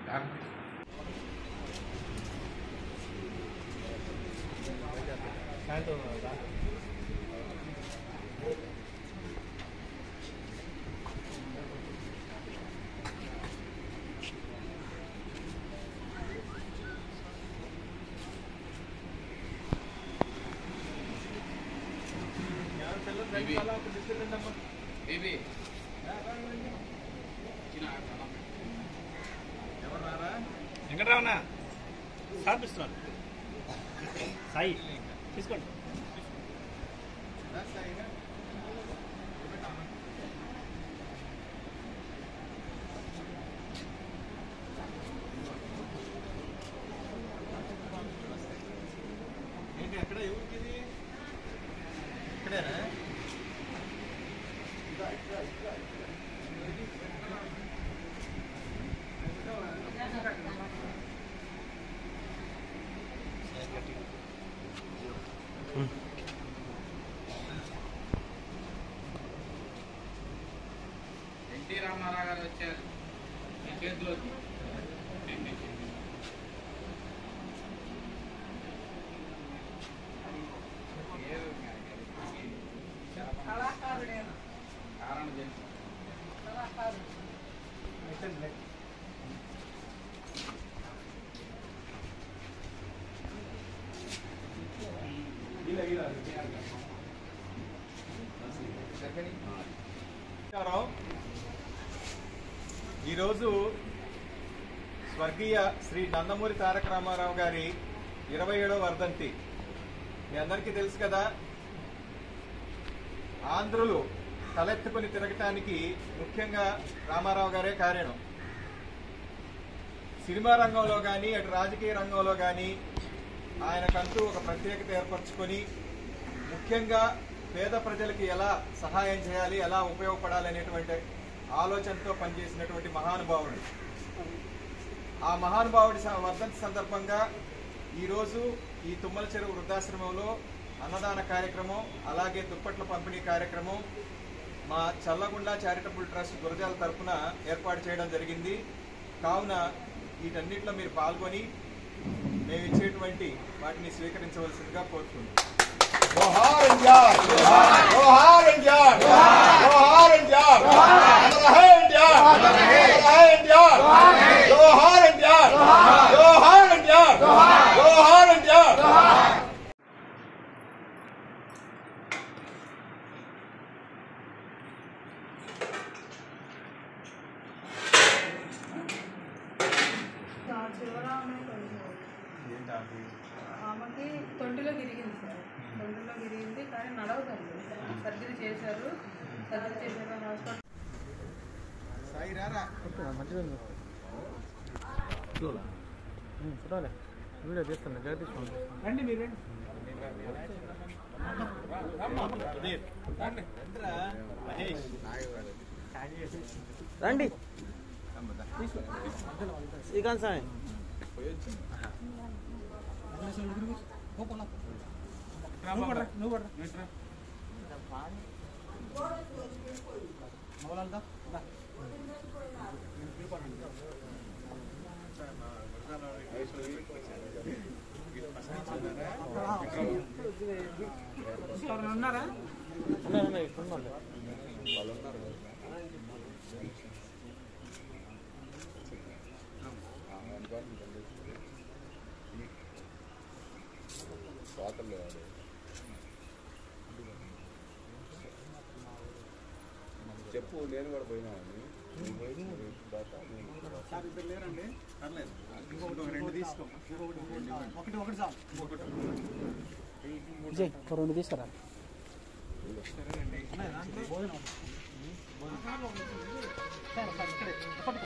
వెంకటరామన్న స్థాపిస్తున్నాను సాయి తీసుకోండి. ఏంటి ఎక్కడ ఎవరికి ఇది ఇక్కడేనా? ఎన్టీ రామారావు గారు వచ్చారు మీ చేతిలోకి. ఈరోజు స్వర్గీయ శ్రీ నందమూరి తారక రామారావు గారి 27వ వర్ధంతి. మీ అందరికీ తెలుసు కదా, ఆంధ్రులు తలెత్తుకుని తిరగటానికి ముఖ్యంగా రామారావు గారే కారణం. సినిమా రంగంలో కానీ అటు రాజకీయ రంగంలో కానీ ఆయనకంటూ ఒక ప్రత్యేకత ఏర్పరచుకొని ముఖ్యంగా పేద ప్రజలకి ఎలా సహాయం చేయాలి, ఎలా ఉపయోగపడాలి అనేటువంటి ఆలోచనతో పనిచేసినటువంటి మహానుభావుడు. ఆ మహానుభావుడి వర్ధంతి సందర్భంగా ఈరోజు ఈ తుమ్మల చెరువు వృద్ధాశ్రమంలో అన్నదాన కార్యక్రమం, అలాగే దుప్పట్ల పంపిణీ కార్యక్రమం మా చల్లగుండ చారిటబుల్ ట్రస్ట్ గురజాల తరఫున ఏర్పాటు చేయడం జరిగింది. కావున వీటన్నిటిలో మీరు పాల్గొని మేము ఇచ్చేటువంటి వాటిని స్వీకరించవలసిందిగా కోరుతున్నాం. जोहार इंडिया, जोहार इंडिया, जोहार इंडिया, जोहार इंडिया, जोहार इंडिया, जोहार इंडिया, जोहार इंडिया, जोहार इंडिया. ఆమెకి తొంటిలో గిరిగింది సార్, తొంటిలో గిరిగింది కానీ నడవదండి. సర్జరీ చేశారు హాస్పిటల్. వీడియో తీస్తున్నా, జగదీష్ రండి మీరు రండి. శ్రీకాంత్ సాయి ఉన్నారా? చెప్పు నేను కూడా పోయినా సార్ ఇద్దరు లేరండి, పర్లేదు. ఇంకొకటి 2 తీసుకో, ఒకటి చాలు. విజయ్ 2 తీసుకురా. భోజనం